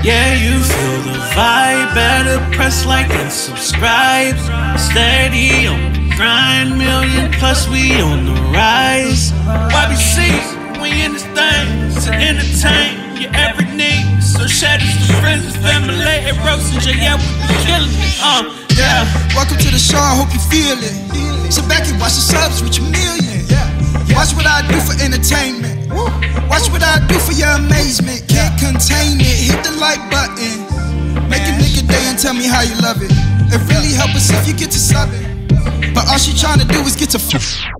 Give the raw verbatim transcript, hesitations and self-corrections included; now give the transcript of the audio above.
Yeah, you feel the vibe. Better press like and subscribe. Steady on the grind, million plus we on the rise. Y B C, we in this thing to entertain your every need. So shout out to friends and family and Rose and J, yeah, we be killing it. Uh, yeah. Welcome to the show, I hope you feel it. Sit back and watch the subs reach a million. Watch what I do for entertainment. Watch what I do for your amazement. Can't contain it, hit the like button. Make a nigga day and tell me how you love it. It really help us if you get to sub it. But all she tryna do is get to f